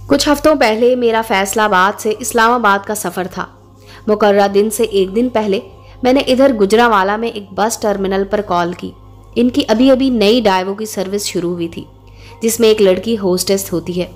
कुछ हफ्तों पहले मेरा फैसलाबाद से इस्लामाबाद का सफ़र था। मुकर्रर दिन से एक दिन पहले मैंने इधर गुजरांवाला में एक बस टर्मिनल पर कॉल की। इनकी अभी अभी नई डाइवो की सर्विस शुरू हुई थी, जिसमें एक लड़की होस्टेस होती है।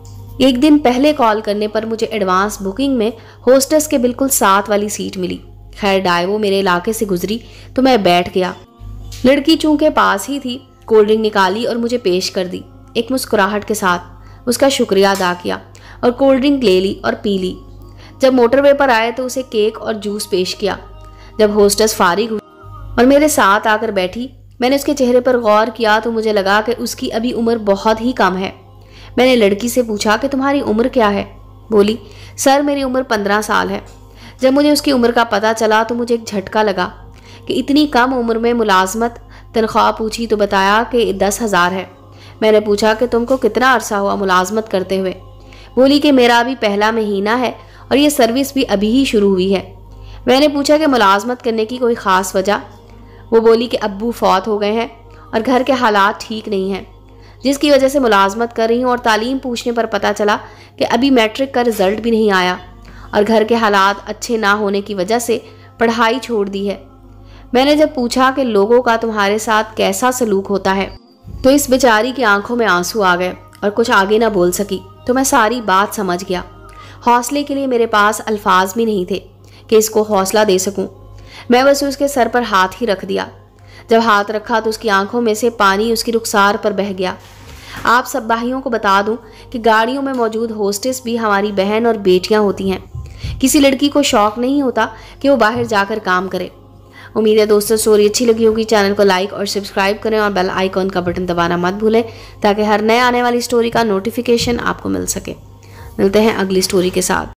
एक दिन पहले कॉल करने पर मुझे एडवांस बुकिंग में होस्टेस के बिल्कुल साथ वाली सीट मिली। खैर, डाइवो मेरे इलाके से गुजरी तो मैं बैठ गया। लड़की चूंकि पास ही थी, कोल्ड ड्रिंक निकाली और मुझे पेश कर दी। एक मुस्कुराहट के साथ उसका शुक्रिया अदा किया और कोल्ड ड्रिंक ले ली और पी ली। जब मोटरवे पर आए तो उसे केक और जूस पेश किया। जब होस्टेस फारिग हुई और मेरे साथ आकर बैठी, मैंने उसके चेहरे पर गौर किया तो मुझे लगा कि उसकी अभी उम्र बहुत ही कम है। मैंने लड़की से पूछा कि तुम्हारी उम्र क्या है? बोली, सर मेरी उम्र 15 साल है। जब मुझे उसकी उम्र का पता चला तो मुझे एक झटका लगा कि इतनी कम उम्र में मुलाजमत। तनख्वाह पूछी तो बताया कि 10,000 है। मैंने पूछा कि तुमको कितना अरसा हुआ मुलाजमत करते हुए? बोली कि मेरा अभी पहला महीना है और ये सर्विस भी अभी ही शुरू हुई है। मैंने पूछा कि मुलाजमत करने की कोई ख़ास वजह? वो बोली कि अब्बू फौत हो गए हैं और घर के हालात ठीक नहीं हैं, जिसकी वजह से मुलाजमत कर रही हूँ। और तालीम पूछने पर पता चला कि अभी मैट्रिक का रिज़ल्ट भी नहीं आया और घर के हालात अच्छे ना होने की वजह से पढ़ाई छोड़ दी है। मैंने जब पूछा कि लोगों का तुम्हारे साथ कैसा सलूक होता है, तो इस बेचारी की आंखों में आंसू आ गए और कुछ आगे ना बोल सकी। तो मैं सारी बात समझ गया। हौसले के लिए मेरे पास अल्फाज भी नहीं थे कि इसको हौसला दे सकूं। मैं बस उसके सर पर हाथ ही रख दिया। जब हाथ रखा तो उसकी आंखों में से पानी उसकी रुखसार पर बह गया। आप सब भाइयों को बता दूं कि गाड़ियों में मौजूद होस्टेस भी हमारी बहन और बेटियां होती हैं। किसी लड़की को शौक नहीं होता कि वो बाहर जाकर काम करे। उम्मीद है दोस्तों स्टोरी अच्छी लगी होगी। चैनल को लाइक और सब्सक्राइब करें और बेल आइकॉन का बटन दबाना मत भूलें, ताकि हर नए आने वाली स्टोरी का नोटिफिकेशन आपको मिल सके। मिलते हैं अगली स्टोरी के साथ।